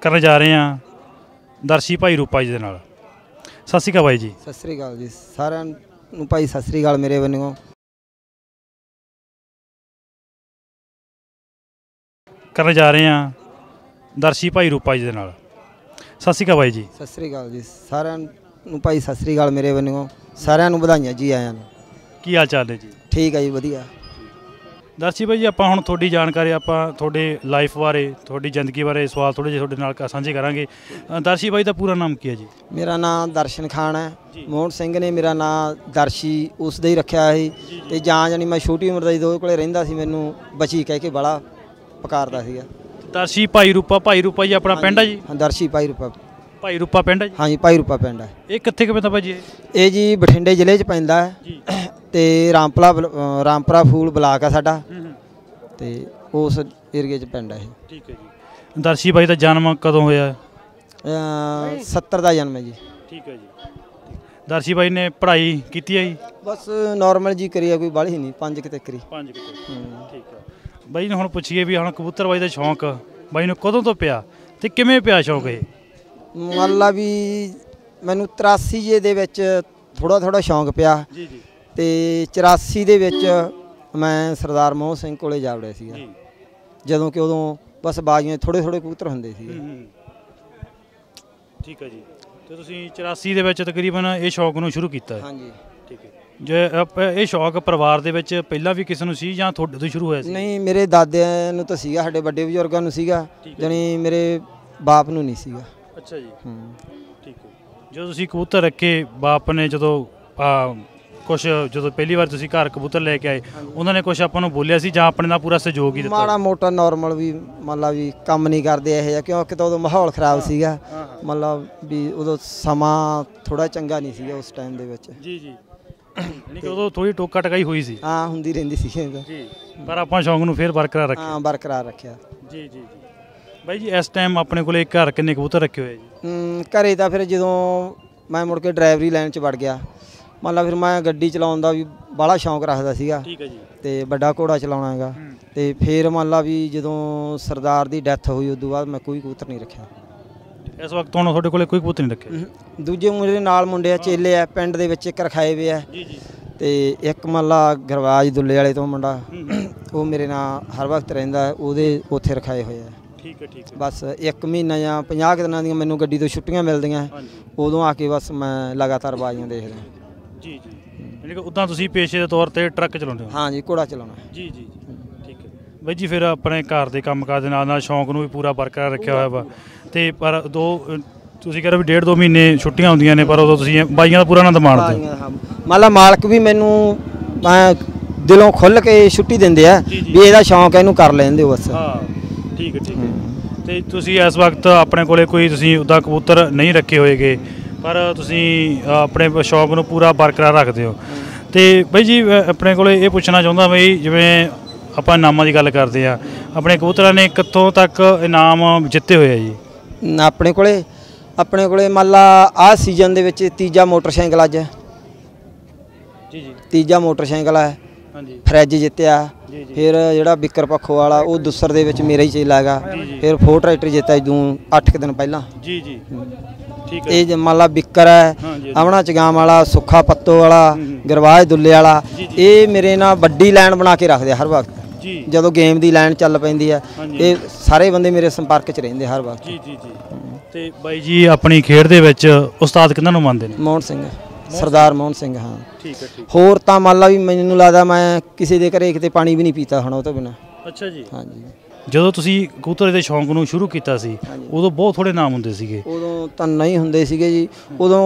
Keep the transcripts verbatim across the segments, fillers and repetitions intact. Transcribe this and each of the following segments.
ਕਰਨ ਜਾ ਰਹੇ ਹਾਂ ਦਰਸ਼ੀ ਭਾਈ ਰੂਪਾ ਜੀ ਦੇ ਨਾਲ। ਸਤਿ ਸ਼੍ਰੀ ਅਕਾਲ ਬਾਈ ਜੀ। ਸਤਿ ਸ਼੍ਰੀ ਅਕਾਲ ਜੀ ਸਾਰਿਆਂ ਨੂੰ ਭਾਈ, ਸਤਿ ਸ਼੍ਰੀ ਅਕਾਲ ਮੇਰੇ ਵੱਲੋਂ। ਕਰਨ ਜਾ ਰਹੇ ਹਾਂ ਦਰਸ਼ੀ ਭਾਈ ਰੂਪਾ ਜੀ ਦੇ ਨਾਲ। ਸਤਿ ਸ਼੍ਰੀ ਅਕਾਲ ਬਾਈ ਜੀ। ਸਤਿ ਸ਼੍ਰੀ ਅਕਾਲ ਜੀ ਸਾਰਿਆਂ ਨੂੰ ਭਾਈ, ਸਤਿ ਸ਼੍ਰੀ ਅਕਾਲ ਮੇਰੇ ਵੱਲੋਂ। ਸਾਰਿਆਂ ਨੂੰ ਵਧਾਈਆਂ ਜੀ ਆਇਆਂ ਨੂੰ। ਕੀ ਹਾਲ ਚਾਲ ਨੇ ਜੀ? ਠੀਕ ਹੈ ਜੀ, ਵਧੀਆ। ਦਰਸ਼ੀ ਭਾਈ ਜੀ, ਆਪਾਂ ਹੁਣ ਤੁਹਾਡੀ ਜਾਣਕਾਰੀ, ਆਪਾਂ ਤੁਹਾਡੇ ਲਾਈਫ ਬਾਰੇ, ਤੁਹਾਡੀ ਜ਼ਿੰਦਗੀ ਬਾਰੇ ਸਵਾਲ ਥੋੜ੍ਹੇ ਜਿਹੇ ਤੁਹਾਡੇ ਨਾਲ ਸਾਂਝੇ ਕਰਾਂਗੇ। ਦਰਸ਼ੀ ਭਾਈ ਦਾ ਪੂਰਾ ਨਾਮ ਕੀ ਹੈ ਜੀ? ਮੇਰਾ ਨਾਮ ਦਰਸ਼ਨ ਖਾਨ ਹੈ। ਮੋਹਨ ਸਿੰਘ ਨੇ ਮੇਰਾ ਨਾਮ ਦਰਸ਼ੀ ਉਸ ਦਾ ਹੀ ਰੱਖਿਆ ਸੀ। ਅਤੇ ਜਾਂ ਜਾਣੀ ਮੈਂ ਛੋਟੀ ਉਮਰ ਦਾ ਜਦੋਂ ਉਹਦੇ ਕੋਲ ਰਹਿੰਦਾ ਸੀ, ਮੈਨੂੰ ਬਚੀ ਕਹਿ ਕੇ ਬੜਾ ਪੁਕਾਰਦਾ ਸੀਗਾ। ਦਰਸ਼ੀ ਭਾਈ ਰੂਪਾ, ਭਾਈ ਰੂਪਾ ਜੀ ਆਪਣਾ ਪਿੰਡ ਹੈ ਜੀ? ਹਾਂ, ਦਰਸ਼ੀ ਭਾਈ ਰੂਪਾ, ਭਾਈ ਰੂਪਾ ਪਿੰਡ ਹੈ ਜੀ? ਹਾਂਜੀ, ਭਾਈ ਰੂਪਾ ਪਿੰਡ ਹੈ। ਇਹ ਕਿੱਥੇ ਕੁ ਪੈਂਦਾ ਭਾਈ ਜੀ? ਇਹ ਜੀ ਬਠਿੰਡੇ ਜ਼ਿਲ੍ਹੇ 'ਚ ਪੈਂਦਾ ਹੈ ਅਤੇ ਰਾਮਪਲਾ ਰਾਮਪੁਰਾ ਫੂਲ ਬਲਾਕ ਆ ਸਾਡਾ, ਅਤੇ ਉਸ ਏਰੀਏ 'ਚ ਪਿੰਡ ਹੈ ਇਹ। ਠੀਕ ਹੈ ਜੀ। ਦਰਸ਼ੀ ਭਾਈ ਦਾ ਜਨਮ ਕਦੋਂ ਹੋਇਆ? ਸੱਤਰ ਦਾ ਜਨਮ ਹੈ ਜੀ। ਠੀਕ ਹੈ ਜੀ। ਦਰਸ਼ੀ ਭਾਈ ਨੇ ਪੜ੍ਹਾਈ ਕੀਤੀ ਹੈ ਜੀ? ਬਸ ਨੋਰਮਲ ਜੀ ਕਰੀ ਆ, ਕੋਈ ਬਾਹਲੀ ਨਹੀਂ, ਪੰਜ ਕਿਤੇ ਕਰੀ। ਪੰਜ ਕਿਤੇ, ਠੀਕ ਹੈ। ਬਾਈ ਨੂੰ ਹੁਣ ਪੁੱਛੀਏ ਵੀ ਹੁਣ ਕਬੂਤਰਬਾਜ਼ੀ ਦਾ ਸ਼ੌਂਕ ਬਾਈ ਨੂੰ ਕਦੋਂ ਤੋਂ ਪਿਆ ਅਤੇ ਕਿਵੇਂ ਪਿਆ ਸ਼ੌਂਕ ਇਹ? ਮੰਨ ਲਾ ਵੀ ਮੈਨੂੰ ਤਰਾਸੀ ਜੇ ਦੇ ਵਿੱਚ ਥੋੜ੍ਹਾ ਥੋੜ੍ਹਾ ਸ਼ੌਂਕ ਪਿਆ, ਜੀ ਜੀ, ਅਤੇ ਚੁਰਾਸੀ ਦੇ ਵਿੱਚ ਮੈਂ ਸਰਦਾਰ ਮੋਹਨ ਸਿੰਘ ਕੋਲੇ ਜਾ ਵੜਿਆ ਸੀਗਾ, ਜਦੋਂ ਕਿ ਉਦੋਂ ਬਸ ਬਾਜ਼ੀਆਂ ਥੋੜ੍ਹੇ ਥੋੜ੍ਹੇ ਕਬੂਤਰ ਹੁੰਦੇ ਸੀਗੇ। ਠੀਕ ਹੈ ਜੀ। ਅਤੇ ਤੁਸੀਂ ਚੁਰਾਸੀ ਦੇ ਵਿੱਚ ਤਕਰੀਬਨ ਇਹ ਸ਼ੌਂਕ ਨੂੰ ਸ਼ੁਰੂ ਕੀਤਾ? ਹਾਂਜੀ। ਠੀਕ ਹੈ। ਜੇ ਇਹ ਸ਼ੌਂਕ ਪਰਿਵਾਰ ਦੇ ਵਿੱਚ ਪਹਿਲਾਂ ਵੀ ਕਿਸੇ ਨੂੰ ਸੀ ਜਾਂ ਤੁਹਾਡੇ ਤੋਂ ਸ਼ੁਰੂ ਹੋਇਆ ਸੀ? ਨਹੀਂ, ਮੇਰੇ ਦਾਦਿਆਂ ਨੂੰ ਤਾਂ ਸੀਗਾ, ਸਾਡੇ ਵੱਡੇ ਬਜ਼ੁਰਗਾਂ ਨੂੰ ਸੀਗਾ, ਜਾਣੀ ਮੇਰੇ ਬਾਪ ਨੂੰ ਨਹੀਂ ਸੀਗਾ। ਅੱਛਾ ਜੀ। ਹੂੰ, ਠੀਕ ਹੈ। ਜਦੋਂ ਤੁਸੀਂ ਕਬੂਤਰ ਰੱਖੇ, ਬਾਪ ਨੇ ਜਦੋਂ ਕੁਛ ਜਦੋਂ ਪਹਿਲੀ ਵਾਰ ਤੁਸੀਂ ਘਰ ਕਬੂਤਰ ਲੈ ਕੇ ਆਏ, ਉਹਨਾਂ ਨੇ ਕੁਛ ਆਪਾਂ ਨੂੰ ਬੋਲਿਆ ਸੀ ਜਾਂ ਆਪਣੇ ਨਾਲ ਪੂਰਾ ਸਹਿਯੋਗ ਹੀ ਦਿੱਤਾ? ਮਾੜਾ ਮੋਟਾ ਨੋਰਮਲ ਵੀ ਮੰਨ ਲਾ ਵੀ ਕੰਮ ਨਹੀਂ ਕਰਦੇ ਇਹੋ ਜਿਹਾ, ਕਿਉਂਕਿ ਤਾਂ ਉਦੋਂ ਮਾਹੌਲ ਖ਼ਰਾਬ ਸੀਗਾ, ਮੰਨ ਲਾ ਵੀ ਉਦੋਂ ਸਮਾਂ ਥੋੜ੍ਹਾ ਚੰਗਾ ਨਹੀਂ ਸੀਗਾ ਉਸ ਟਾਈਮ ਦੇ ਵਿੱਚ। ਜੀ ਜੀ। ਯਾਨੀ ਕਿ ਉਦੋਂ ਥੋੜ੍ਹੀ ਟੋਕਾ ਟਕਾਈ ਹੋਈ ਸੀ? ਹਾਂ, ਹੁੰਦੀ ਰਹਿੰਦੀ ਸੀ ਜੀ, ਪਰ ਆਪਾਂ ਸ਼ੌਂਕ ਨੂੰ ਫਿਰ ਬਰਕਰਾਰ ਰੱਖਿਆ? ਹਾਂ, ਬਰਕਰਾਰ ਰੱਖਿਆ। ਜੀ ਜੀ ਜੀ। ਬਾਈ ਜੀ, ਇਸ ਟਾਈਮ ਆਪਣੇ ਕੋਲੇ ਘਰ ਕਿੰਨੇ ਕਬੂਤਰ ਰੱਖੇ ਹੋਏ ਜੀ? ਘਰੇ ਤਾਂ ਫਿਰ ਜਦੋਂ ਮੈਂ ਮੁੜ ਕੇ ਡਰਾਈਵਰੀ ਲਾਈਨ 'ਚ ਵੜ ਗਿਆ, ਮੰਨ ਲਾ ਫਿਰ ਮੈਂ ਗੱਡੀ ਚਲਾਉਣ ਦਾ ਵੀ ਬਾਹਲਾ ਸ਼ੌਂਕ ਰੱਖਦਾ ਸੀਗਾ। ਠੀਕ ਹੈ ਜੀ। ਅਤੇ ਵੱਡਾ ਘੋੜਾ ਚਲਾਉਣਾ ਹੈਗਾ, ਅਤੇ ਫਿਰ ਮੰਨ ਲਾ ਵੀ ਜਦੋਂ ਸਰਦਾਰ ਦੀ ਡੈਥ ਹੋਈ ਉਦੋਂ ਬਾਅਦ ਮੈਂ ਕੋਈ ਕਬੂਤਰ ਨਹੀਂ ਰੱਖਿਆ। ਇਸ ਵਕਤ ਹੁਣ ਤੁਹਾਡੇ ਕੋਲੇ ਕੋਈ ਕਬੂਤਰ ਨਹੀਂ ਰੱਖਿਆ? ਦੂਜੇ ਮੇਰੇ ਨਾਲ ਮੁੰਡੇ ਆ, ਚੇਲੇ ਆ, ਪਿੰਡ ਦੇ ਵਿੱਚ ਇੱਕ ਰਖਾਏ ਵੇ ਆ, ਅਤੇ ਇੱਕ ਮੰਨ ਲਾ ਗਰਵਾਜ ਦੁੱਲੇ ਵਾਲੇ ਤੋਂ ਮੁੰਡਾ, ਉਹ ਮੇਰੇ ਨਾਲ ਹਰ ਵਕਤ ਰਹਿੰਦਾ, ਉਹਦੇ ਉੱਥੇ ਰਖਾਏ ਹੋਏ ਆ। ਠੀਕ ਹੈ ਠੀਕ ਹੈ। ਬਸ ਇੱਕ ਮਹੀਨਾ ਜਾਂ ਪੰਜਾਹ ਕੁ ਦਿਨਾਂ ਦੀਆਂ ਮੈਨੂੰ ਗੱਡੀ ਤੋਂ ਛੁੱਟੀਆਂ ਮਿਲਦੀਆਂ, ਉਦੋਂ ਆ ਕੇ ਬਸ ਮੈਂ ਲਗਾਤਾਰ ਬਾਜ਼ੀਆਂ ਦੇਖਦਾ। ਜੀ ਜੀ। ਯਾਨੀ ਕਿ ਉੱਦਾਂ ਤੁਸੀਂ ਪੇਸ਼ੇ ਦੇ ਤੌਰ 'ਤੇ ਟਰੱਕ ਚਲਾਉਂਦੇ ਹੋ? ਹਾਂ ਜੀ, ਘੋੜਾ ਚਲਾਉਣਾ। ਜੀ ਜੀ, ਠੀਕ ਹੈ। ਬਾਈ ਜੀ, ਫਿਰ ਆਪਣੇ ਘਰ ਦੇ ਕੰਮ ਕਾਰ ਦੇ ਨਾਲ ਨਾਲ ਸ਼ੌਂਕ ਨੂੰ ਵੀ ਪੂਰਾ ਬਰਕਰਾਰ ਰੱਖਿਆ ਹੋਇਆ ਵਾ, ਅਤੇ ਪਰ ਦੋ ਤੁਸੀਂ ਕਹਿ ਰਹੇ ਵੀ ਡੇਢ ਦੋ ਮਹੀਨੇ ਛੁੱਟੀਆਂ ਹੁੰਦੀਆਂ ਨੇ, ਪਰ ਉਦੋਂ ਤੁਸੀਂ ਬਾਈਆਂ ਦਾ ਪੂਰਾ ਆਨੰਦ ਮਾਣਦੇ ਹੋ? ਮੰਨ ਲਾ ਮਾਲਕ ਵੀ ਮੈਨੂੰ ਮੈਂ ਦਿਲੋਂ ਖੁੱਲ੍ਹ ਕੇ ਛੁੱਟੀ ਦਿੰਦੇ ਆ ਵੀ ਇਹਦਾ ਸ਼ੌਂਕ ਇਹਨੂੰ ਕਰ ਲੈਣ ਦਿਓ ਬਸ। ਹਾਂ, ਠੀਕ ਹੈ ਠੀਕ ਹੈ। ਅਤੇ ਤੁਸੀਂ ਇਸ ਵਕਤ ਆਪਣੇ ਕੋਲੇ ਕੋਈ ਤੁਸੀਂ ਉੱਦਾਂ ਕਬੂਤਰ ਨਹੀਂ ਰੱਖੇ ਹੋਏਗੇ, ਪਰ ਤੁਸੀਂ ਆਪਣੇ ਸ਼ੌਂਕ ਨੂੰ ਪੂਰਾ ਬਰਕਰਾਰ ਰੱਖਦੇ ਹੋ। ਅਤੇ ਬਾਈ ਜੀ, ਆਪਣੇ ਕੋਲ ਇਹ ਪੁੱਛਣਾ ਚਾਹੁੰਦਾ ਬਈ, ਜਿਵੇਂ ਆਪਾਂ ਇਨਾਮਾਂ ਦੀ ਗੱਲ ਕਰਦੇ ਹਾਂ, ਆਪਣੇ ਕਬੂਤਰਾਂ ਨੇ ਕਿੱਥੋਂ ਤੱਕ ਇਨਾਮ ਜਿੱਤੇ ਹੋਏ ਆ ਜੀ? ਆਪਣੇ ਕੋਲੇ ਆਪਣੇ ਕੋਲੇ ਮੰਨ ਲਾ ਆਹ ਸੀਜ਼ਨ ਦੇ ਵਿੱਚ ਤੀਜਾ ਮੋਟਰਸਾਈਕਲ ਅੱਜ ਜੀ ਜੀ ਤੀਜਾ ਮੋਟਰਸਾਈਕਲ ਹੈ। ਹਾਂਜੀ। ਫਰਿੱਜ ਜਿੱਤਿਆ, ਫਿਰ ਜਿਹੜਾ ਬਿੱਕਰ ਪੱਖੋ ਵਾਲਾ ਉਹ ਦੁਸਰ ਦੇ ਵਿੱਚ ਮੇਰਾ ਹੀ ਚੇਲਾ ਹੈਗਾ, ਫਿਰ ਫੋਰ ਟਰੈਕਟਰ ਜਿੱਤਿਆ ਜਦੋਂ ਅੱਠ ਕੁ ਦਿਨ ਪਹਿਲਾਂ। ਜੀ ਜੀ, ਠੀਕ ਹੈ। ਇਹ ਮੰਨ ਲਾ ਬਿੱਕਰ ਹੈ, ਆਵਣਾ ਚਗਾਮ ਵਾਲਾ, ਸੁੱਖਾ ਪੱਤੋ ਵਾਲਾ, ਗਰਵਾਜ ਦੁੱਲੇ ਵਾਲਾ, ਇਹ ਮੇਰੇ ਨਾਲ ਵੱਡੀ ਲਾਈਨ ਬਣਾ ਕੇ ਰੱਖਦੇ ਹਰ ਵਕਤ। ਜਦੋਂ ਗੇਮ ਦੀ ਲਾਈਨ ਚੱਲ ਪੈਂਦੀ ਹੈ, ਇਹ ਸਾਰੇ ਬੰਦੇ ਮੇਰੇ ਸੰਪਰਕ 'ਚ ਰਹਿੰਦੇ ਹਰ ਵਕਤ। ਜੀ ਜੀ ਜੀ। ਅਤੇ ਬਾਈ ਜੀ, ਆਪਣੀ ਖੇਡ ਦੇ ਵਿੱਚ ਉਸਤਾਦ ਕਿਹਨਾਂ ਨੂੰ ਮੰਨਦੇ ਨੇ? ਮੋਹਨ ਸਿੰਘ, ਸਰਦਾਰ ਮੋਹਨ ਸਿੰਘ। ਹਾਂ, ਠੀਕ ਹੈ ਠੀਕ। ਹੋਰ ਤਾਂ ਮੰਨ ਲਾ ਵੀ ਮੈਨੂੰ ਲੱਗਦਾ ਮੈਂ ਕਿਸੇ ਦੇ ਘਰੇ ਕਿਤੇ ਪਾਣੀ ਵੀ ਨਹੀਂ ਪੀਤਾ ਹੁਣ ਉਹ ਤੋਂ ਬਿਨਾਂ। ਅੱਛਾ ਜੀ। ਹਾਂਜੀ। ਜਦੋਂ ਤੁਸੀਂ ਕਬੂਤਰ ਦੇ ਸ਼ੌਂਕ ਨੂੰ ਸ਼ੁਰੂ ਕੀਤਾ ਸੀ, ਉਦੋਂ ਬਹੁਤ ਥੋੜ੍ਹੇ ਨਾਮ ਹੁੰਦੇ ਸੀਗੇ? ਉਦੋਂ ਤਾਂ ਨਹੀਂ ਹੁੰਦੇ ਸੀਗੇ ਜੀ, ਉਦੋਂ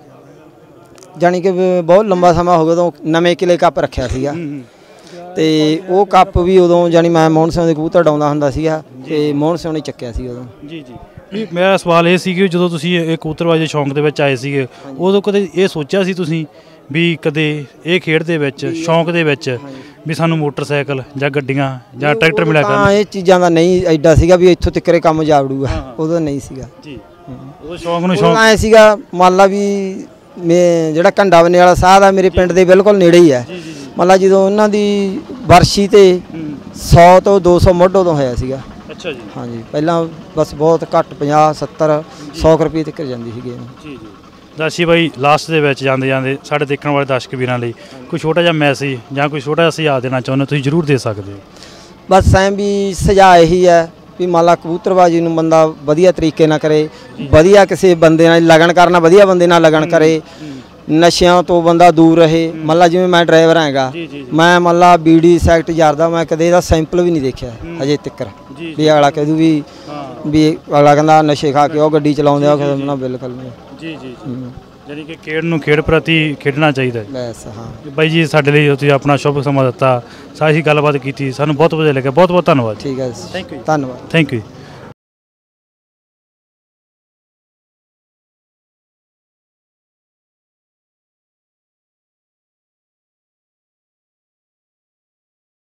ਜਾਣੀ ਕਿ ਬਹੁਤ ਲੰਬਾ ਸਮਾਂ ਹੋ ਗਿਆ, ਉਦੋਂ ਨਵੇਂ ਕਿਲੇ ਕੱਪ ਰੱਖਿਆ ਸੀਗਾ, ਅਤੇ ਉਹ ਕੱਪ ਵੀ ਉਦੋਂ ਜਾਣੀ ਮੈਂ ਮੋਹਨ ਸਿੰਘ ਦੇ ਕਬੂਤਰ ਡਾਉਂਦਾ ਹੁੰਦਾ ਸੀਗਾ, ਅਤੇ ਮੋਹਨ ਸਿੰਘ ਨੇ ਚੱਕਿਆ ਸੀ ਉਦੋਂ। ਜੀ ਜੀ। ਮੇਰਾ ਸਵਾਲ ਇਹ ਸੀ ਕਿ ਜਦੋਂ ਤੁਸੀਂ ਇਹ ਕਬੂਤਰਬਾਜ਼ੀ ਦੇ ਸ਼ੌਂਕ ਦੇ ਵਿੱਚ ਆਏ ਸੀਗੇ, ਉਦੋਂ ਕਦੇ ਇਹ ਸੋਚਿਆ ਸੀ ਤੁਸੀਂ ਵੀ ਕਦੇ ਇਹ ਖੇਡ ਦੇ ਵਿੱਚ ਸ਼ੌਂਕ ਦੇ ਵਿੱਚ ਵੀ ਸਾਨੂੰ ਮੋਟਰਸਾਈਕਲ ਜਾਂ ਗੱਡੀਆਂ ਜਾਂ ਟਰੈਕਟਰ ਮਿਲਿਆ ਕਰਨ? ਇਹ ਚੀਜ਼ਾਂ ਦਾ ਨਹੀਂ ਐਡਾ ਸੀਗਾ ਵੀ ਇੱਥੋਂ ਤੱਕ ਕੰਮ ਜਾਵੜੂਗਾ, ਉਦੋਂ ਨਹੀਂ ਸੀਗਾ ਜੀ। ਉਹ ਸ਼ੌਂਕ ਨੂੰ ਸ਼ੌਂਕ ਐ ਸੀਗਾ, ਮੰਨ ਲਾ ਵੀ ਮੈਂ ਜਿਹੜਾ ਘੰਡਾ ਬੰਨੇ ਵਾਲਾ ਸਾਧ ਆ ਮੇਰੇ ਪਿੰਡ ਦੇ ਬਿਲਕੁਲ ਨੇੜੇ ਹੀ ਹੈ, ਮੰਨ ਲਾ ਜਦੋਂ ਉਹਨਾਂ ਦੀ ਵਰਸ਼ੀ 'ਤੇ ਸੌ ਤੋਂ ਦੋ ਸੌ ਮੁੱਢ ਉਦੋਂ ਹੋਇਆ ਸੀਗਾ। ਅੱਛਾ ਜੀ। ਹਾਂਜੀ ਪਹਿਲਾਂ ਬਸ ਬਹੁਤ ਘੱਟ ਪੰਜਾਹ ਸੱਤਰ ਸੌ ਰੁਪਏ ਤੱਕ ਜਾਂਦੀ ਸੀ ਗੇਮ। ਜੀ ਜੀ ਦਰਸ਼ੀ ਬਾਈ ਲਾਸਟ ਦੇ ਵਿੱਚ ਜਾਂਦੇ ਜਾਂਦੇ ਸਾਡੇ ਦੇਖਣ ਵਾਲੇ ਦਰਸ਼ਕ ਵੀਰਾਂ ਲਈ ਕੋਈ ਛੋਟਾ ਜਿਹਾ ਮੈਸੇਜ ਜਾਂ ਕੋਈ ਛੋਟਾ ਜਿਹਾ ਸੁਝਾਅ ਦੇਣਾ ਚਾਹੁੰਦੇ ਤੁਸੀਂ ਜ਼ਰੂਰ ਦੇ ਸਕਦੇ ਹੋ। ਬਸ ਐਂ ਵੀ ਸੁਝਾਅ ਇਹੀ ਹੈ ਵੀ ਮੰਨ ਲਾ ਕਬੂਤਰਬਾਜੀ ਨੂੰ ਬੰਦਾ ਵਧੀਆ ਤਰੀਕੇ ਨਾਲ ਕਰੇ, ਵਧੀਆ ਕਿਸੇ ਬੰਦੇ ਨਾਲ ਲਗਨ ਕਰਨਾ, ਵਧੀਆ ਬੰਦੇ ਨਾਲ ਲਗਨ ਕਰੇ, ਨਸ਼ਿਆਂ ਤੋਂ ਬੰਦਾ ਦੂਰ ਰਹੇ। ਮੰਨ ਲਾ ਜਿਵੇਂ ਮੈਂ ਡਰਾਈਵਰ ਹੈਗਾ, ਮੈਂ ਮੰਨ ਲਾ ਬੀੜੀ ਸੈਕਟ ਯਾਰਦਾ, ਮੈਂ ਕਦੇ ਇਹਦਾ ਸੈਂਪਲ ਵੀ ਨਹੀਂ ਦੇਖਿਆ ਹਜੇ ਤੱਕ ਵੀ ਅਗਲਾ ਕਹਿ ਦੂ ਵੀ ਵੀ ਅਗਲਾ ਕਹਿੰਦਾ ਨਸ਼ੇ ਖਾ ਕੇ ਉਹ ਗੱਡੀ ਚਲਾਉਂਦੇ ਆ, ਨਾ ਬਿਲਕੁਲ ਨਹੀਂ। ਜੀ ਜੀ ਯਾਨੀ ਕਿ ਖੇਡ ਨੂੰ ਖੇਡ ਪ੍ਰਤੀ ਖੇਡਣਾ ਚਾਹੀਦਾ ਬਸ। ਹਾਂ ਬਾਈ ਜੀ ਸਾਡੇ ਲਈ ਤੁਸੀਂ ਆਪਣਾ ਸ਼ੁਭ ਸਮਾਂ ਦਿੱਤਾ, ਸਾਰੀ ਗੱਲਬਾਤ ਕੀਤੀ, ਸਾਨੂੰ ਬਹੁਤ ਵਧੀਆ ਲੱਗਿਆ। ਬਹੁਤ ਬਹੁਤ ਧੰਨਵਾਦ। ਠੀਕ ਹੈ, ਥੈਂਕ ਯੂ ਧੰਨਵਾਦ। Thank you.